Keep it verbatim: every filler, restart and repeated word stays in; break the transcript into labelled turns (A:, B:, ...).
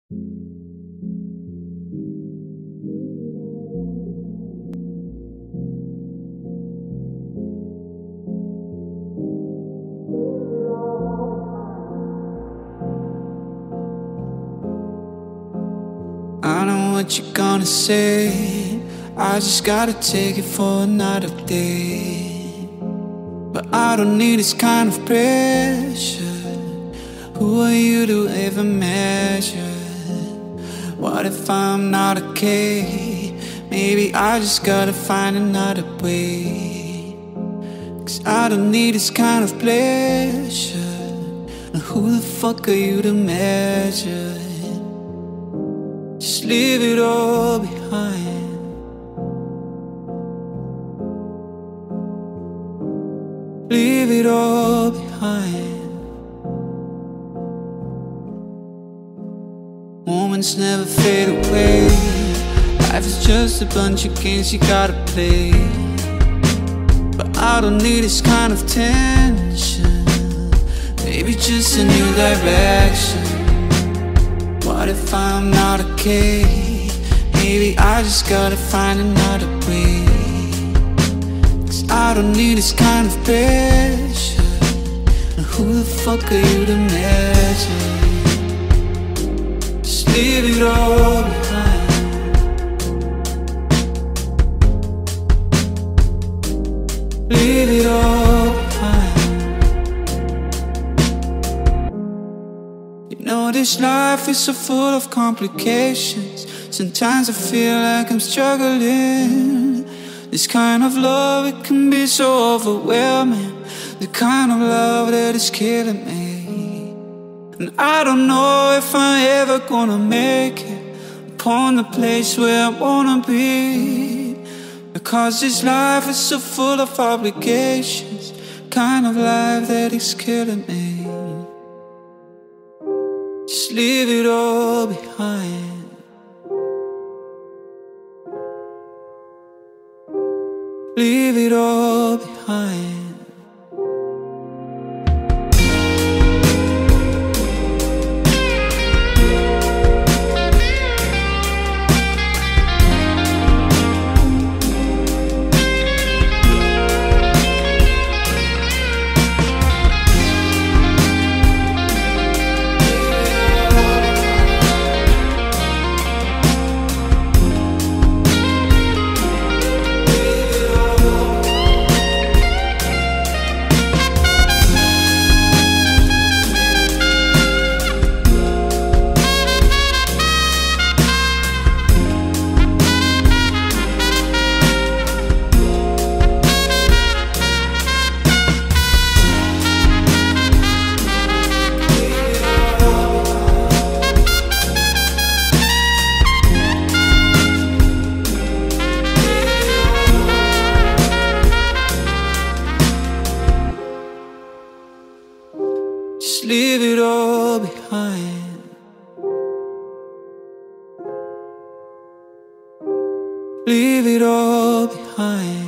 A: I know what you're gonna say, I just gotta take it for another day. But I don't need this kind of pressure. Who are you to ever measure? What if I'm not okay? Maybe I just gotta find another way. Cause I don't need this kind of pleasure. And who the fuck are you to measure? Just leave it all behind. Leave it all behind. Moments never fade away. Life is just a bunch of games you gotta play. But I don't need this kind of tension. Maybe just a new direction. What if I'm not okay? Maybe I just gotta find another way. Cause I don't need this kind of pressure. And who the fuck are you to measure? Just leave it all behind. Leave it all behind. You know this life is so full of complications. Sometimes I feel like I'm struggling. This kind of love, it can be so overwhelming. The kind of love that is killing me. And I don't know if I'm ever gonna make it upon the place where I wanna be. Because this life is so full of obligations. Kind of life that is killing me. Just leave it all behind. Leave it all behind. Just leave it all behind. Leave it all behind.